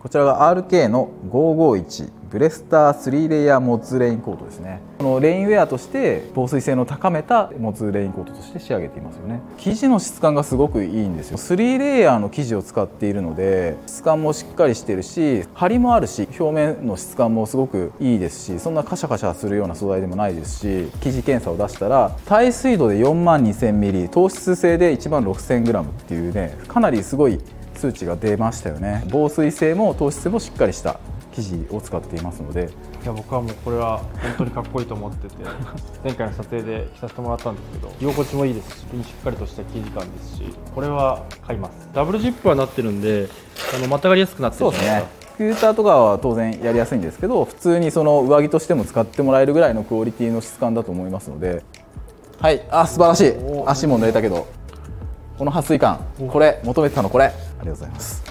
こちらが RK の551ブレスター3レイヤーモッズレインコートですね。このレインウェアとして防水性の高めたモッズレインコートとして仕上げていますよね。生地の質感がすごくいいんですよ。3レイヤーの生地を使っているので質感もしっかりしてるし、張りもあるし、表面の質感もすごくいいですし、そんなカシャカシャするような素材でもないですし、生地検査を出したら耐水度で42000ミリ、糖質性で16000グラムっていうね、かなりすごい数値が出ましたよね。防水性も糖質性もしっかりした生地を使っていますので、 いや僕はもうこれは本当にかっこいいと思ってて前回の撮影で着させてもらったんですけど、居心地もいいですし、しっかりとした生地感ですし、これは買います。ダブルジップはなってるんでまたがりやすくなってるじゃないですか。 そうですね。スクーターとかは当然やりやすいんですけど、普通にその上着としても使ってもらえるぐらいのクオリティの質感だと思いますので、はい、あ、素晴らしい。足も濡れたけどこの撥水感、これ求めてたの、これありがとうございます。